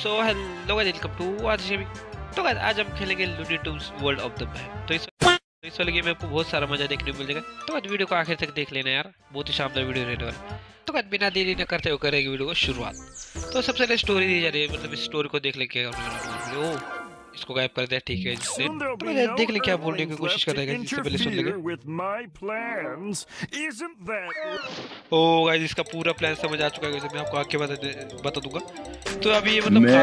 So hello guys, welcome to RGB. तो guys आज हम खेलेंगे Looney Tunes World of the Map. तो इस वाले गेम में आपको बहुत सारा मजा देखने को मिल जाएगा। तो आज वीडियो को आखिर तक देख लेना यार, बहुत ही शानदार वीडियो रहने वाला है। तो गाइस बिना देरी न करते हुए करेंगे वीडियो को शुरुआत। तो सबसे पहले स्टोरी दी जा रही है, मतलब इस स्टोरी को देख लेके ओ इसको गायब कर दिया, ठीक है। इसने तो देख ले क्या बोलने की कोशिश कर रहा है, इससे पहले सुन लेंगे। ओ गाइस इसका पूरा प्लान समझ आ चुका है, मैं आपको आगे बता दूंगा। तो अभी ये मतलब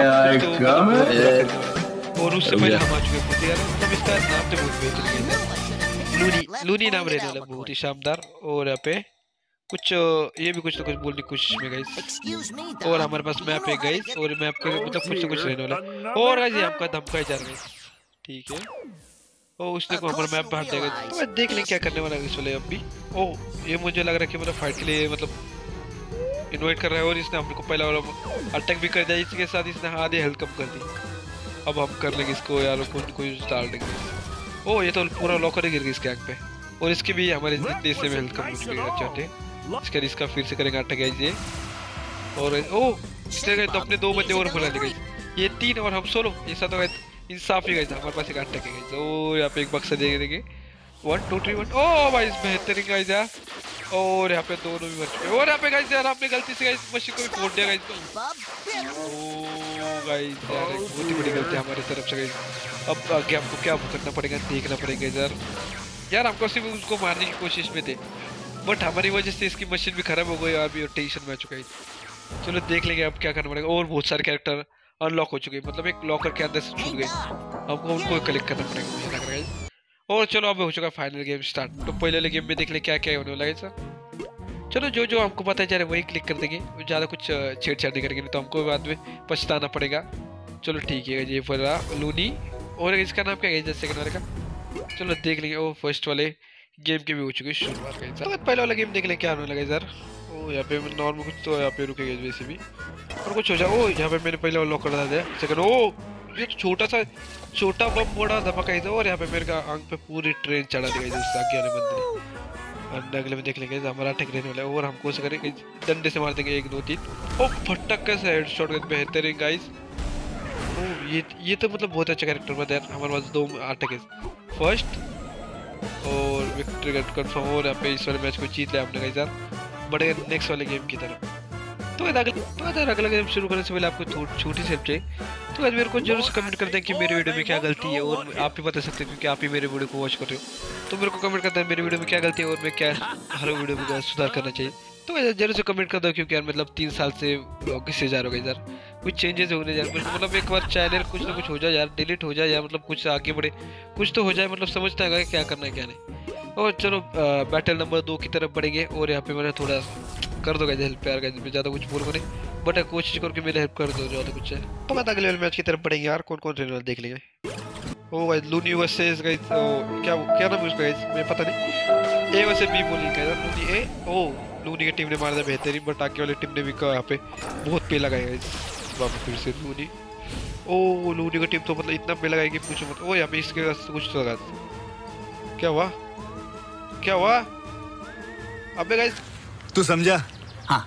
और उससे पहले हम आ चुके हैं यार, मतलब इसका नाम तो बहुत बेहतरीन है, लूनी नाम रहने वाला, बहुत ही शानदार। और यहाँ पे कुछ ये भी कुछ तो कुछ बोलने की कोशिश में गाइस। और हमारे पास मैप है गाइस, और मैप का मतलब कुछ तो कुछ रहने वाला। और गाइस हमका धमकाई जा रहा है, ठीक है। ओ उसने को हमारा मैप बांट देगा, तो देख लें क्या करने वाला है इस वाले अब भी। ओ ये मुझे लग रहा है कि मतलब फाइट के लिए मतलब इनवाइट कर रहा है, और इसने हमको पहला वाला अटैक भी कर दिया, इसके साथ इसने आधी हेल्थ कम कर दी। अब हम कर लेंगे इसको यार, कुछ डाल देंगे। ओ ये तो पूरा लॉकर ही गिर गया इसके आंख पे, और इसके भी हमारे देश में हेल्थ कम हो चुकी है चाहते। इसका फिर से करेंगे अटैक ये। और ओ इसने तो अपने 2 बंदे और बुला लिए, ये 3 और हम 16, ये सब तो इंसाफ ही गई था। हमारे पास एक अटैक है गाइस। ओ यहाँ पे एक बक्सा देंगे 1 2 3 1। ओ भाई बेहतरीन गाइस यार। और यहाँ पे दोनों भी मर चुके। और यहाँ पे गाइस यार आपने गलती से गाइस मशीन को भी फोड़ दिया गाइस। ओ गाइस यार बहुत ही बड़ी गलती हमारी तरफ से गाइस। अब आगे आपको क्या करना पड़ेगा, देखना पड़ेगा यार हमको सिर्फ उसको मारने की कोशिश में थे, बट हमारी वजह से इसकी मशीन भी खराब हो गई और भी टेंशन में आ चुका है। चलो देख लेंगे अब क्या करना पड़ेगा। और बहुत सारे कैरेक्टर अनलॉक हो चुके हैं, मतलब एक लॉकर के अंदर से छूट गए, हमको उनको कलेक्ट करना पड़ेगा मुझे लग रहा है। और चलो अब हो चुका फाइनल गेम स्टार्ट। तो पहले वाले गेम में देख ले क्या क्या होने वाला है सर। चलो जो हमको पता है वही क्लिक कर देंगे, ज़्यादा कुछ छेड़छाड़ नहीं करेंगे, नहीं तो हमको बाद में पछताना पड़ेगा। चलो ठीक है ये बोला लूनी, और इसका नाम क्या है सेकंड वाले का। चलो देख लेंगे। ओ फर्स्ट वाले गेम के भी हो चुकी है शुरुआत गई। तो पहले वाला गेम देख ले क्या होने लगा सर। ओ यहाँ पे नॉर्मल कुछ तो यहाँ पे रुकेगा वैसे भी, और कुछ हो जाए। ओ यहाँ पे मैंने पहले लॉक कर दिया सेकंड। ओ ये छोटा बम बड़ा धमाका है। और यहाँ पे मेरे का आंख पे पूरी ट्रेन चढ़ा दी गई उससे आगे वाले बंदे ने। अगले में देख लेंगे हमारा अटैक रहने वाला है, और हमको से करेंगे डंडे से मार देंगे 1 2 3। ओ फटक कैसे हेडशॉट कर बेहतरीन गाइस। ओ ये तो मतलब बहुत अच्छा कैरेक्टर बता यार। हमारे पास 2 अटैक है फर्स्ट, और विक्ट्री गेट कंफर्म। और यहाँ पे इस वाले मैच को जीत लिया हमने गाइस यार, बढ़े नेक्स्ट वाले गेम की तरफ। तो अगला गेम शुरू करने से पहले आपको छोटी सी हेल्प चाहिए। तो आज मेरे को जरूर से कमेंट कर दें कि मेरे वीडियो में क्या गलती है, और आप भी बता सकते हैं क्योंकि आप ही मेरे वीडियो को वॉच कर रहे हो। तो मेरे को कमेंट करते हैं मेरे वीडियो में क्या गलती है, और मैं क्या हर वीडियो में सुधार करना चाहिए। तो जरूर से कमेंट कर दो, क्योंकि यार मतलब 3 साल से ब्लॉग से जा रहा होगा यार, कुछ चेंजेस होने यार, मतलब एक बार चैनल कुछ ना कुछ हो जाए यार, डिलीट हो जाए यार, मतलब कुछ आगे बढ़े, कुछ तो हो जाए, मतलब समझता है क्या करना है क्या नहीं। और चलो बैटल नंबर 2 की तरफ बढ़ेंगे। और यहाँ पे मैंने थोड़ा कर दो गाइस हेल्प यार, मैं ज़्यादा कुछ बोल नहीं, बट कोशिश करके मेरे हेल्प कर दो ज़्यादा कुछ है। तो मैं अगले मैच की तरफ बढ़ेंगे यार, कौन रहने वाला देख लेंगे। Oh guys Looney versus guys, क्या नाम है उसका गाइस, मैं पता नहीं, ए वर्सेस बी बोलिंग का यार। लूनी ए, ओ लूनी की टीम ने मारा था बेहतरीन, बट आगे वाली टीम ने भी यहाँ पे बहुत पे लगाया गाइस। वापस फिर से लूनी। ओ लूनी की टीम तो मतलब इतना पे लगाएगी पूछो मत। ओ यहाँ पे इसके कुछ तो लगा, क्या हुआ अबे गाइस, तू समझा? हाँ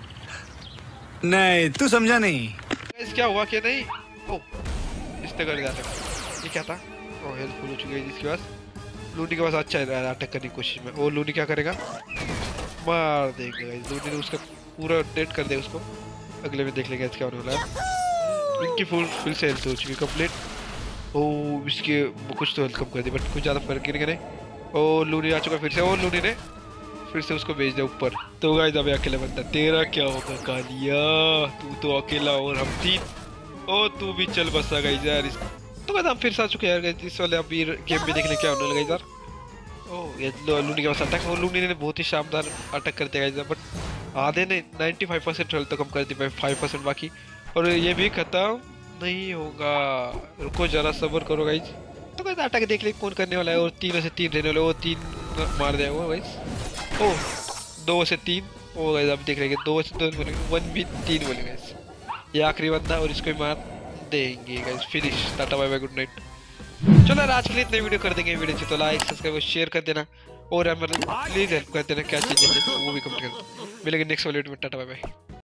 नहीं तू समझा नहीं गाइस, क्या हुआ क्या नहीं। ओ इसने कर दिया ये क्या था। ओ हेल्पफुल हो चुकी है जिसके पास, लूनी के पास अच्छा है अटैक करने की कोशिश में। और लूनी क्या करेगा, मार देगा गाइस। लूनी ने उसका पूरा डेड कर दिया उसको। अगले में देख लेंगे क्या होने वाला है। इनकी फुल से हेल्थ हो चुकी है कंप्लीट। ओ इसके कुछ तो हेल्थ कम कर दी, बट कुछ ज़्यादा फर्क नहीं करे। ओ लूनी आ चुका फिर से, और लूनी ने फिर से उसको भेज दिया ऊपर। तो गाइस अबे अकेले बनता, तेरा क्या होगा कालिया, तू तो अकेला और हम 3। ओ तू भी चल बसा गाइस यार। तो गाइस हम फिर से आ चुके हैं यार इस वाले अभी गेम में, देखने क्या होने लगा यार। ओ ये लूनी के पास अटैक, और लूनी ने बहुत ही शानदार अटैक कर दिया गाइस, बट आधे ने 95% हेल्थ तो कम कर दी, 5% बाकी। और ये भी खत्म नहीं होगा, रुको जरा सब्र करो गाइस। तो गाइस अटैक देख ले कौन करने वाला है, और 3 में से 3 रहने वाले, वो 3 मार दिया वो गाइस। ओ 2 से 3। ओ गाइस अब देख रहे हैं 2 से 2 बोलेंगे, 1 भी 3 बोलेंगे गाइस। ये आखिरी बंदा, और इसको मार देंगे guys, finish. Tata bye bye, good night. चलो यार आज के लिए इतने वीडियो कर देंगे। वीडियो अच्छी तो लाइक सब्सक्राइब और शेयर कर देना, और हमें प्लीज हेल्प कर देना, क्या चीज़ें वो भी कमेंट कर। मिलेंगे नेक्स्ट वीडियो में। Tata bye bye.